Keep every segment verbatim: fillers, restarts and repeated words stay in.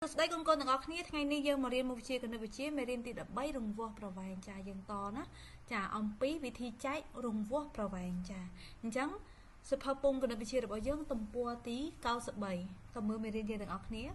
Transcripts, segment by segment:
đây con con từng ngọc ní ngày nay dương mà riêng một chia còn được chia mà riêng thì đập bay rùng vô pro vàng trà dương to nó trà ông pí vị thi cháy rùng vô pro vàng trà trắng sự phá bung còn được chia được bao dương tầm bua tí cao sập bảy tầm mưa mà riêng dương từng ngọc ní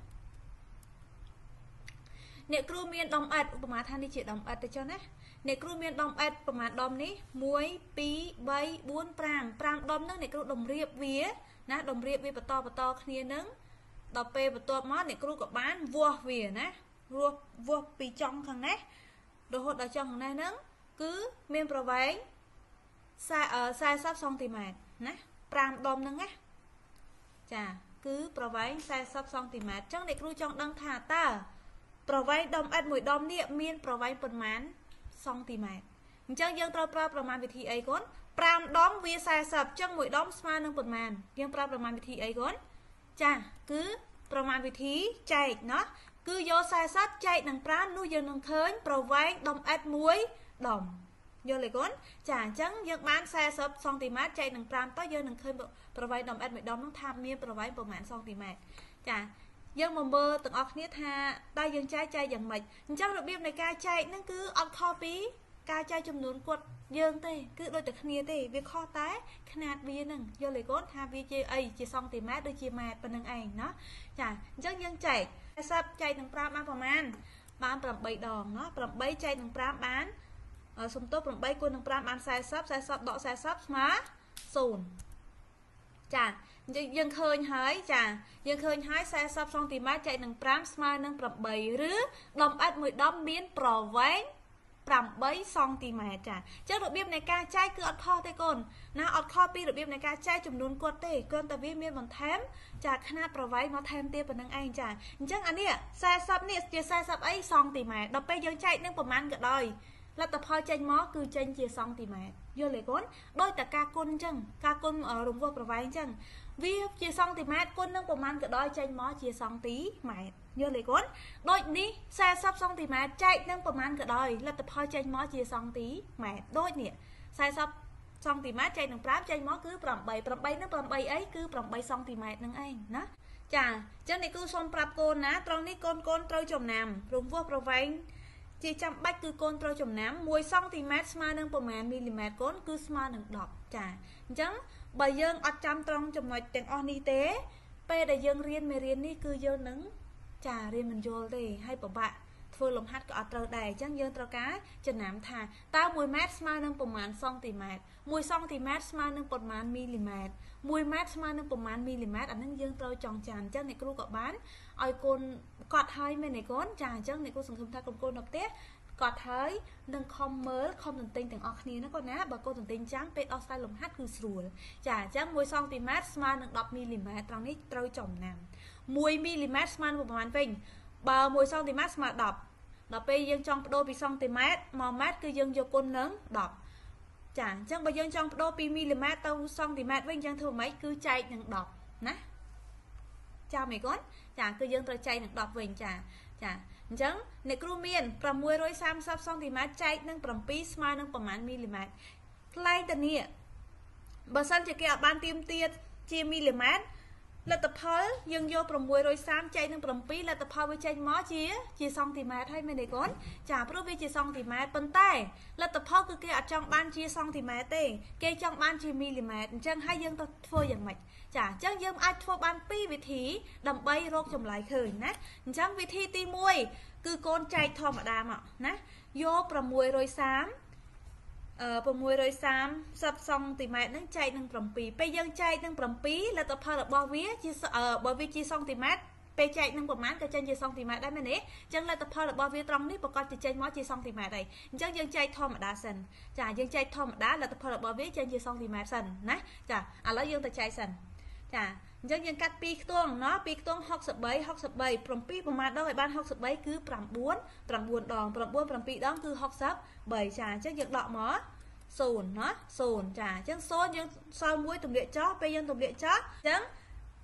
nè kêu miên đồng ạtประมาณท่านที่เจ็ดđồng ạt cho nè nè kêu miên đồng ạtประมาณđồng ní muối pí bay buôn prang prang đồng nè kêu đồng riệp víaนะดมเรียบวิปตอปตอคเนียนึงต่อไปปตอมอเนี่ยครูกับบ้านวัวเวียนะวัววัวปีจองข้างนี้โดยหดดาวจองข้างในนึงcứ เมียนประไว้ใส่เอ่อใส่ซับซองตีแมทนะปรามดมนึงนะจ้ะcứ ประไว้ใส่ซับซองตีแมทจังเด็กครูจองดังถาตาประไว้ดมอัดหมวยดมเนี่ยเมียนประไว้ประมาณซองตีแมทจังยังตราปราประมาณวิธีไอ้ก้นปรามดอมวีใส่สับจังหมวยดอมสมาหนึ่งประมาณยังปราประมาณวิธีไอ้ก้นจ้ะคือประมาณวิธีใจเนาะคือโยใส่ซับใจหนังปรามนู่ยังหนังเคินประไว้ดมอัดมวยดอมโยเลยก้นจ้ะจังยังบ้านใส่ซับซองตีแมทใจหนังปรามต่อโยหนังเคินประไว้ดมอัดมวยดอมต้องทำเมียประไว้ประมาณซองตีแมทจ้ะยังมองเบอร์ตึงออกเนี้ยท่าได้ยังใจใจอย่างไรเจ้าระเบียบในการใจนั่นคือออกคอปีการใจจำนวนกดยืงเต้คือโดยแต่ขณีเต้วิเคราะห์แต่ขนาดวีหนึ่งโยเลยก้นทาวีเจไอจีซองตีแมทโดยจีแมทเป็นหนึ่งเองเนาะจ้ะยังยังใจซับใจหนึ่งปราบมาประมาณบ้านปรับใบดองเนาะปรับใบใจหนึ่งปราบบ้านสมโต๊ะปรับใบคนหนึ่งปราบบ้านใส่ซับใส่ซับดอกใส่ซับมาศูนย์จ้ะยังเคยหายจ้ะยังเคยหายใส่ซับซองตีแมทใจหนึ่งปราบสมาหนึ่งปรับใบหรือดอมอัดมือดอมเมียนปลอไว้ปรับใบซองตีแมทจ้ะเจ้าระเบียบในการใจคืออัดข้อเต้ก้นนะอัดข้อปีระเบียบในการใจจำนวนกดเต้เกินแต่วิเมียนบนแถมจากขนาดปลอไว้มาแถมเตี้ยเป็นนั่งเองจ้ะจังอันเนี้ยใส่ซับเนี่ยจะใส่ซับไอ้ซองตีแมทดอกไปยังใจนั่งประมาณก็ได้แล้วแต่พอใจมอคือใจเจียซองตีแมทโยเลยก้นโดยแต่กากุนจังกากุนเออรวมว่าปลอไว้จังวิเจียซองตีแมทก้นนั่งประมาณก็ได้ใจมอเจียซองตีแมทโยเลยก้นโดยนี้ใส่ซับซองตีแมทใจนั่งประมาณก็ได้แล้วแต่พอใจมอเจียซองตีแมทโดยเนี่ยใส่ซับซองตีแมทใจหนึ่งปราบใจมอคือปรับใบปรับใบนั่งปรับใบไอ้คือปรับใบซองตีแมทนั่งเองนะจ้ะเจ้านี่คือส่งปรับโกนนะตรงนี้โกนโกนเตาจมน้ำรวมว่าปลอไว้จีจำบัดคือโกนเตาจมน้ำมวยซองตีแมทสมาหนึ่งประมาณมิลลิเมตรโกนคือสมาหนึ่งดอกจ้ะจังใบยังอัดจำตรงจมหน่อยแต่งออนิเต้ไปแต่ยังเรียนไม่เรียนนี่คือยังหนึ่งจ่าเรียนมันโยนเลยให้ปะบะเฟื่องลมฮัดก็อัดเตาได้จังยังเตากาจะน้ำทาตามวยแมทสมาหนึ่งประมาณซองตีแมทมวยซองตีแมทสมาหนึ่งประมาณมิลลิเมตรมวยแมทสมาหนึ่งประมาณมิลลิเมตรอันนั้นยังเตาจองจานจังในครูกับบ้านไอโกนกอดให้ไม่ในก้นจ่าจังในครูสังคมไทยกลมโกนดอกเต้กอดเท้ยดังคอมเมอร์คอมตันติงแต่งออกนี้นะก่อนนะบางคนตันติงจ้างเป็นออกไซลมฮัดคือสูรจ่าจ้างมวยซองตีแมทสมาหนึ่งดอกมิลลิเมตรตรงนี้เตาจมน้ำมวยมิลลิเมตรสมาประมาณเป็นบามวยซองตีแมทสมาดอกดอกไปยังจองโดปีซองตีแมทมอแมทคือยังโยกคนนึงดอกจ่าจ้างไปยังจองโดปีมิลลิเมตรเตาซองตีแมทวิ่งยังถือไหมคือใจหนึ่งดอกนะจ้าไม่ก้อนจ่าคือยังเตาใจหนึ่งดอกวิ่งจ่าจ้าจังในครูเมียนประมวยร้อยสามซับซองตีแมทใจนั่งประมาณปีสมานั่งประมาณมิลลิเมตรใกล้แต่เนี่ยบางสันจะเกี่ยวกับบ้านเตรียมเตียเจียมิลลิเมตรแล้วแต่พอยังโยประมวยร้อยสามใจนั่งประมาณปีแล้วแต่พอไปใจหมอเจียเจียซองตีแมทให้ไม่ได้ก้อนจ่าเพราะวิเจียซองตีแมทเป็นใต้แล้วแต่พอคือเกี่ยวกับจังบ้านเจียซองตีแมทเต้เกี่ยวจังบ้านเจียมิลลิเมตรจังให้ยังต้องโฟอย่างไรจ้าจังยังอาจโฟบ้านปีวิธีดำใบโรคจมไหลเคยนะจังวิธีตีมวยคือโกนใจทอมดามอ่ะนะโยประมวยร้อยสามเอ่อประมวยร้อยสามสับซองตีแมทนั่งใจนั่งประมปีไปยังใจนั่งประมปีแล้วต่อพอแบบบอวิจีเอ่อบอวิจีซองตีแมทไปใจนั่งประมาณกับใจจีซองตีแมทได้ไหมเนี่ยจังแล้วต่อพอแบบบอวิตรงนี้ประกอบจะใจมอจีซองตีแมทได้จังยังใจทอมดาสันจ้ายังใจทอมดาแล้วต่อพอแบบบอวิใจจีซองตีแมทสันนะจ้าอ่ะแล้วยังแต่ใจสันจ้าจังยังกัดปีกตัวเนาะปีกตัวหกสิบใบหกสิบใบปรมปีประมาณได้บ้านหกสิบใบคือปรำบ้วนปรำบ้วนดองปรำบ้วนปรำปีดองคือหกสิบใบจ้าจังยังดอกหมอศูนย์เนาะศูนย์จ้าจังโซนยังซอยมวยตุ่มเลี้ยจ้อไปยังตุ่มเลี้ยจ้อจัง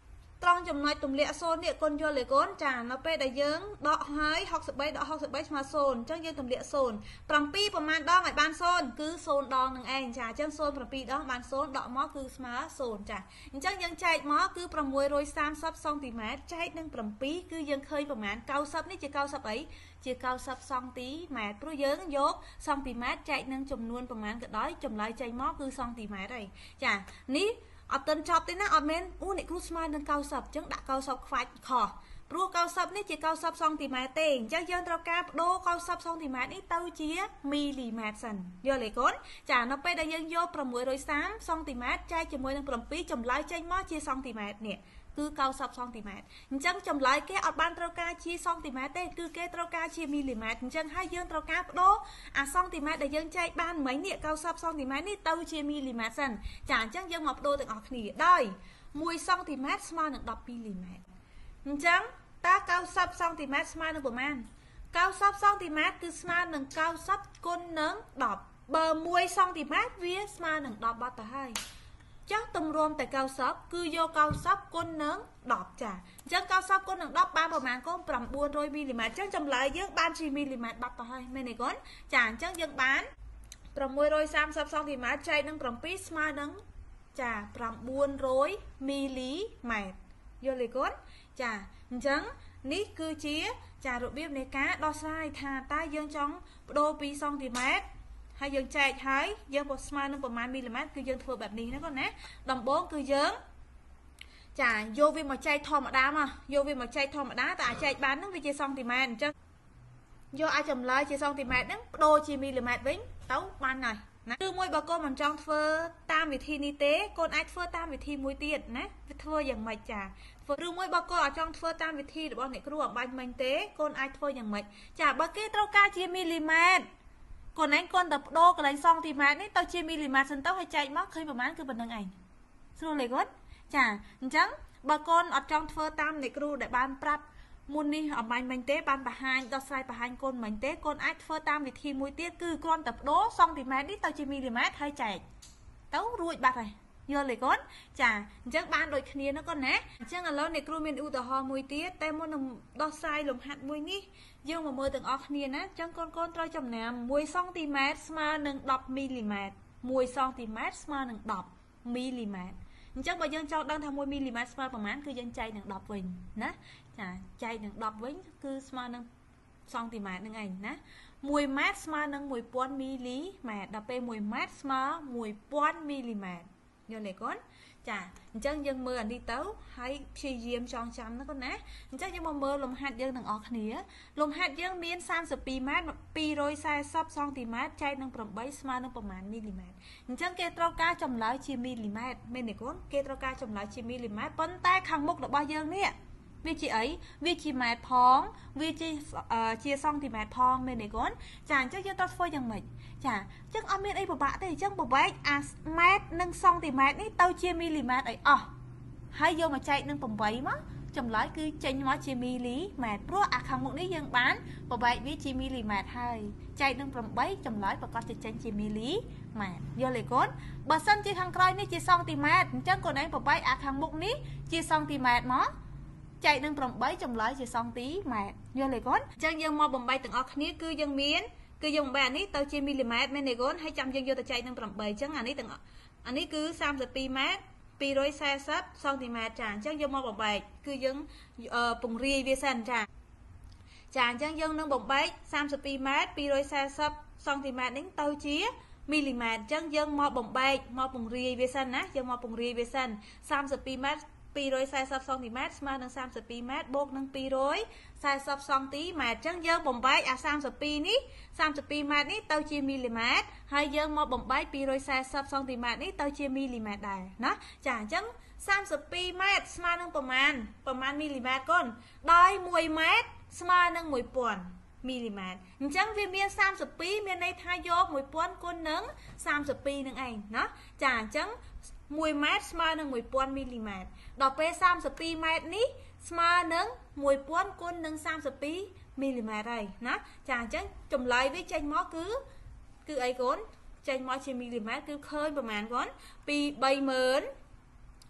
ត្រង់ចំណុចទម្លាក់សូន្យនេះកូនយល់ទេកូនចានៅពេលដែលយើងដកហើយហុកសិបបីដកហុកសិបបីស្មើសូន្យអញ្ចឹងយើងទម្លាក់សូន្យប្រាំពីរប្រមាណដងឲ្យបានសូន្យគឺសូន្យដងនឹងឯងចាអញ្ចឹងសូន្យប្រាំពីរដងបានសូន្យដកមកគឺស្មើសូន្យចាអញ្ចឹងយើងចែកមកគឺប្រាំមួយរយសាមសិបសង់ទីម៉ែត្រចែកនឹងប្រាំពីរគឺយើងឃើញប្រមាណកៅសិបនេះជាកៅសិបអីជាកៅសិបសង់ទីម៉ែត្រព្រោះយើងយកសង់ទីម៉ែត្រចែកនឹងចំនួនប្រមាណក៏ដោយចម្លើយចេញមកគឺសង់ទីម៉ែត្រហើយចានេះអត់ទាន់ចប់ទេណាអត់មែនអូអ្នកគ្រូស្មើនឹងកៅសិបអញ្ចឹងដាក់កៅសិបខ្វាច់ខុសព្រោះកៅសិបនេះជាកៅសិបសង់ទីម៉ែត្រទេអញ្ចឹងយើងត្រូវការបដូរកៅសិបសង់ទីម៉ែត្រនេះទៅជាមីលីម៉ែត្រសិនយល់ទេកូនចានៅពេលដែលយើងយកប្រាំមួយរយសាមសង់ទីម៉ែត្រចែកជាមួយនឹងប្រាំពីរចម្លើយចេញមកជាសង់ទីម៉ែត្រនេះគឺកៅសិបសង់ទីម៉ែត្រអញ្ចឹងចម្លើយគេអត់បានត្រូវការជាសង់ទីម៉ែត្រទេគឺគេត្រូវការជាមីលីម៉ែត្រអញ្ចឹងហើយយើងត្រូវការបដូរអាសង់ទីម៉ែត្រដែលយើងចែកបានមិញនេះកៅសិបសង់ទីម៉ែត្រនេះទៅជាមីលីម៉ែត្រសិនចាអញ្ចឹងយើងមកបដូរទាំងអស់គ្នាដោយមួយសង់ទីម៉ែត្រស្មើនឹងដប់ពីរលីម៉ែត្រអញ្ចឹងតើកៅសិបសង់ទីម៉ែត្រស្មើនឹងប្រមាណកៅសិបសង់ទីម៉ែត្រគឺស្មើនឹងកៅសិបគុណនឹងដប់បើមួយសង់ទីម៉ែត្រវាស្មើនឹងដប់បាត់ទៅហើយចាស់ទម្រាំតែកៅសិបគឺយកកៅសិបគុណនឹងដប់ចាអញ្ចឹងកៅសិបគុណនឹងដប់បានប្រមាណកូនប្រាំបួនរយមីលីម៉ែត្រអញ្ចឹងចម្លើយយើងបានជាមីលីម៉ែត្របាត់ទៅហើយមែនទេកូនចាអញ្ចឹងយើងបានប្រាំមួយរយសាមសិបសង់ទីម៉ែត្រចែកនឹងប្រាំពីរស្មើនឹងចាប្រាំបួនរយមីលីម៉ែត្រយល់ទេកូនចាអញ្ចឹងនេះគឺជាចារបៀបនៃការដោះស្រាយថាតើយើងចង់បដូរពីសង់ទីម៉ែត្រហើយយើងចែកហើយយើងពុះស្មើនឹងប្រមាណមីលីម៉ែត្រគឺយើងធ្វើបែបនេះណាកូនណាដំបូងគឺយើងចាយកវាមកចែកធម្មតាមកយកវាមកចែកធម្មតាតែអាចចែកបានហ្នឹងវាជាសង់ទីម៉ែត្រអញ្ចឹងយកអាចចម្លើយជាសង់ទីម៉ែត្រហ្នឹងបដូរជាមីលីម៉ែត្រវិញទៅបានហើយណាគឺមួយបើកូនមិនចង់ធ្វើតាមវិធីនេះទេកូនអាចធ្វើតាមវិធីមួយទៀតណាវាធ្វើយ៉ាងម៉េចចាធ្វើឬមួយបើកូនអត់ចង់ធ្វើតាមវិធីរបស់អ្នកគ្រូអំបញ្ញមិញទេកូនអាចធ្វើយ៉ាងម៉េចចាបើគេត្រូវការជាមីលីម៉ែត្រកូនឯងគាត់ទៅបដូរកន្លែងសង់ទីម៉ែត្រនេះទៅជាមីលីម៉ែត្រសិនទៅហើយចែកមកឃើញប្រមាណគឺប៉ុណ្្នឹងឯងស្រួលទេគាត់ចាអញ្ចឹងបើកូនអត់ចង់ធ្វើតាមអ្នកគ្រូដែលបានប្រាប់មុននេះអំបញ្ញមិញទេបានបង្ហាញដោះស្រាយបង្ហាញកូនមិញទេកូនអាចធ្វើតាមវិធីមួយទៀតគឺគ្រាន់តែបដូរសង់ទីម៉ែត្រនេះទៅជាមីលីម៉ែត្រហើយចែកទៅរួចបាត់ហើយយល់ទេកូនចាអញ្ចឹងបានដូចគ្នាណាកូនណាអញ្ចឹងឥឡូវអ្នកគ្រូមានឧទាហរណ៍មួយទៀតតែមុននឹងដោះស្រាយលំហាត់មួយនេះយើងមកមើលទាំងអស់គ្នាណាអញ្ចឹងកូនកូនត្រូវចំណាំមួយសង់ទីម៉ែត្រស្មើនឹងដប់មីលីម៉ែត្រមួយសង់ទីម៉ែត្រស្មើនឹងដប់មីលីម៉ែត្រអញ្ចឹងបើយើងចង់ដឹងថាមួយមីលីម៉ែត្រស្មើប្រមាណគឺយើងចែកនឹងដប់វិញណាចាចែកនឹងដប់វិញគឺស្មើនឹងសង់ទីម៉ែត្រនឹងឯងណាមួយម៉ែត្រស្មើនឹងមួយពាន់មីលីម៉ែត្រដល់ពេលមួយម៉ែត្រស្មើមួយពាន់មីលីម៉ែត្រយល់ទេកូនចាអញ្ចឹងយើងមើលអានេះទៅហើយព្យាយាមចងចាំណាកូនណាអញ្ចឹងយើងមកមើលលំហាត់យើងទាំងអស់គ្នាលំហាត់យើងមានសាមសិបពីរម៉ែត្រពីររយសែសិបសង់ទីម៉ែត្រចែកនឹងប្រាំបីស្មើនឹងប្រមាណមីលីម៉ែត្រអញ្ចឹងគេត្រូវការចម្លើយជាមីលីម៉ែត្រមែនទេកូនគេត្រូវការចម្លើយជាមីលីម៉ែត្រប៉ុន្តែខាងមុខរបស់យើងនេះវាជាអីវាជាម៉ែត្រផងវាជាជាសង់ទីម៉ែត្រផងមែនទេកូនចាអញ្ចឹងយើងត្រូវធ្វើយ៉ាងម៉េចចាអញ្ចឹងអត់មានអីពិបាកទេអញ្ចឹងបបែកអាម៉ែត្រនិងសង់ទីម៉ែត្រនេះទៅជាមីលីម៉ែត្រឲ្យអស់ហើយយកមកចែកនឹងប្រាំបីមកចម្លើយគឺចេញមកជាមីលីម៉ែត្រព្រោះអាខាងមុខនេះយើងបានបបែកវាជាមីលីម៉ែត្រហើយចែកនឹងប្រាំបីចម្លើយប្រកាសជាចេញជាមីលីម៉ែត្រយល់ទេកូនបើសិនជាខាងក្រោយនេះជាសង់ទីម៉ែត្រអញ្ចឹងកូនឯងបបែកអាខាងមុខនេះជាសង់ទីម៉ែត្រមកចែកនឹងប្រាំបីចម្លើយជាសង់ទីម៉ែត្រយល់ទេកូនអញ្ចឹងយើងមកបំបីទាំងអស់គ្នាគឺយើងមានគឺយើងបំបីអានេះទៅជាមីលីម៉ែត្រមែនទេកូនហើយចាំយើងយកទៅចែកនឹងប្រាំបីអញ្ចឹងអានេះទាំងអានេះគឺសាមសិបពីរម៉ែត្រពីររយសែសិបសង់ទីម៉ែត្រចាអញ្ចឹងយកមកបំបែកគឺយើងពង្រាយវាសិនចាចាអញ្ចឹងយើងនឹងបំបែកសាមសិបពីរម៉ែត្រពីររយសែសិបសង់ទីម៉ែត្រនេះទៅជាមីលីម៉ែត្រអញ្ចឹងយើងមកបំបែកមកពង្រាយវាសិនណាយើងមកពង្រាយវាសិនសាមសិបពីរម៉ែត្រពីររយសែសិបសង់ទីម៉ែត្រស្មើនឹងសាមសិបពីរម៉ែត្របូកនឹងពីររយសែសិបសង់ទីម៉ែត្រអញ្ចឹងយើងបំបែកអាសាមសិបពីរនេះសាមសិបពីរម៉ែត្រនេះទៅជាមីលីម៉ែត្រហើយយើងមកបំបែកពីររយសែសិបសង់ទីម៉ែត្រនេះទៅជាមីលីម៉ែត្រដែរណាចាអញ្ចឹងសាមសិបពីរម៉ែត្រស្មើនឹងប្រមាណប្រមាណមីលីម៉ែត្រកូនដោយមួយម៉ែត្រស្មើនឹងមួយពាន់មីលីម៉ែត្រអញ្ចឹងវាមានសាមសិបពីរមានន័យថាយកមួយពាន់គុណនឹងសាមសិបពីរនឹងឯងណាចាអញ្ចឹងមួយម៉ែត្រស្មើនឹងមួយពាន់មីលីម៉ែត្រដល់ពេលសាមសិបពីរម៉ែត្រនេះស្មើនឹងមួយពាន់គុណនឹងសាមសិបពីរមីលីម៉ែត្រហើយណាចាអញ្ចឹងចម្លើយវាចេញមកគឺគឺអីកូនចេញមកជាមីលីម៉ែត្រគឺឃើញប្រហែលកូនពីបីម៉ឺន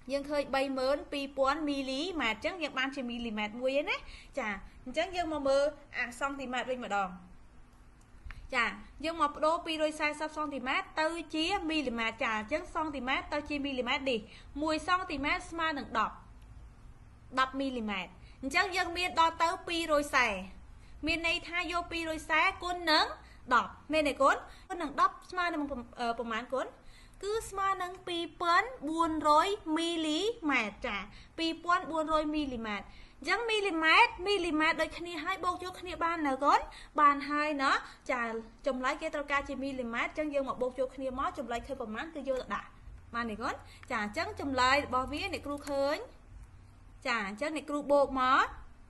យើងឃើញba mươiពីរពាន់មីលីម៉ែត្រអញ្ចឹងយើងបានជាមីលីម៉ែត្រមួយឯណាចាអញ្ចឹងយើងមកមើលអាសង់ទីម៉ែត្រវិញម្ដងចាយើងមកបដូរពីររយសាសសិបសង់ទីម៉ែត្រទៅជាមីលីម៉ែត្រចាអញ្ចឹងសង់ទីម៉ែត្រទៅជាមីលីម៉ែត្រនេះមួយសង់ទីម៉ែត្រស្មើនឹងដប់ដប់មីលីម៉ែត្រអញ្ចឹងយើងមានដល់ទៅពីររយសែមានន័យថាយកពីររយសែគុណនឹងដប់មែនទេកូនគុណនឹងដប់ស្មើនឹងប្រមាណកូនគឺស្មើនឹងពីរពាន់បួនរយមីលីម៉ែត្រចាពីរពាន់បួនរយមីលីម៉ែត្រអញ្ចឹងមីលីម៉ែត្រមីលីម៉ែត្រដូចគ្នាហើយបូកយកគ្នាបាននៅកូនបានហើយណោះចាចម្លើយគេត្រូវការជាមីលីម៉ែត្រអញ្ចឹងយើងមកបូកយកគ្នាមកចម្លើយឃើញប្រមាណគឺយកទៅដាក់បានទេកូនចាអញ្ចឹងចម្លើយរបស់វាអ្នកគ្រូឃើញចាអញ្ចឹងអ្នកគ្រូបូកមក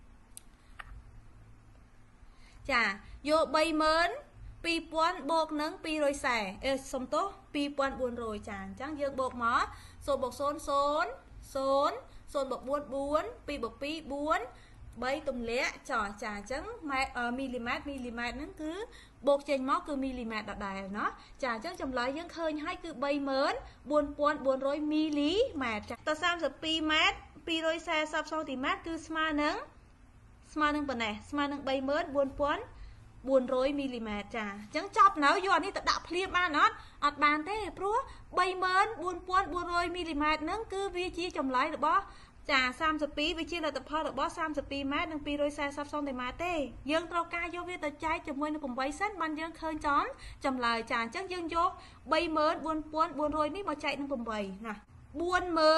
ចាយកba mươiពីរពាន់បូកនឹងពីររយសែអេសុំទោសពីរពាន់បួនរយចាអញ្ចឹងយើងបូកមកសូនបូកសូនសូនសូនសូនបូកបួនបួនពីរបូកពីរបួនបីទម្លាក់ចោះចាអញ្ចឹងម៉ែមីលីម៉ែត្រមីលីម៉ែត្រហ្នឹងគឺបូកចេញមកគឺមីលីម៉ែត្រដដែលเนาะចាអញ្ចឹងចម្លើយយើងឃើញហើយគឺba mươiបួនពាន់បួនរយមីលីម៉ែត្រចាទៅសាមសិបពីរម៉ែត្រពីររយសែសិបសង់ទីម៉ែត្រគឺស្មើនឹងស្មើនឹងប៉ុណ្ណេះស្មើនឹងba mươiបួនពាន់បួនរយមីលីម៉ែត្រចាអញ្ចឹងចប់នៅយកអានេះទៅដាក់ភ្លាមបានអត់អត់បានទេព្រោះba mươiបួនពាន់បួនរយមីលីម៉ែត្រហ្នឹងគឺវាជាចម្លើយរបស់ចាសាមសិបពីរវាជាលទ្ធផលរបស់សាមសិបពីរម៉ែត្រនិងពីររយសែសិបសង់ទីម៉ែត្រទេយើងត្រូវការយកវាទៅចែកជាមួយនឹងeightសិនបានយើងឃើញចំចម្លើយចាអញ្ចឹងយើងយកba mươiបួនពាន់បួនរយនេះមកចែកនឹងeightណា40000 4300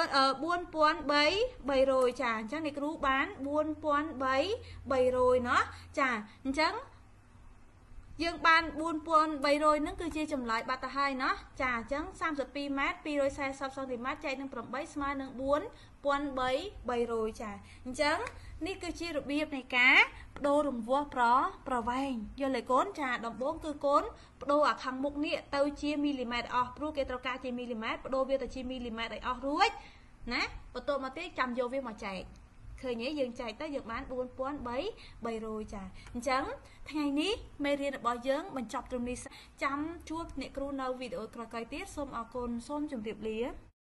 ចាអញ្ចឹងអ្នកគ្រូបានbốn trăm ba mươi ណោះចាអញ្ចឹងយើងបានbốn trăm ba mươiហ្នឹងគឺជាចម្លើយបាត់ទៅហើយណោះចាអញ្ចឹងសាមសិបពីរម៉ែត្រពីររយសែសិបសង់ទីម៉ែត្រចែកនឹងeightស្មើនឹងbốn trăm ba mươiចាអញ្ចឹងនេះគឺជារបៀបនៃការបដូររង្វាស់ប្រប្រវែងយល់ទេកូនចាដំបូងគឺកូនបដូរអាខាងមុខនេះទៅជាមីលីម៉ែត្រអស់ព្រោះគេត្រូវការជាមីលីម៉ែត្របដូរវាទៅជាមីលីម៉ែត្រឲ្យអស់រួចណាបន្ទាប់មកទៀតចាំយកវាមកចែកឃើញទេយើងចែកទៅយើងបានbốn trăm ba mươiចាអញ្ចឹងថ្ងៃនេះមេរៀនរបស់យើងបញ្ចប់ត្រឹមនេះចាំជួបអ្នកគ្រូនៅវីដេអូក្រោយៗទៀតសូមអរគុណសូមជម្រាបលា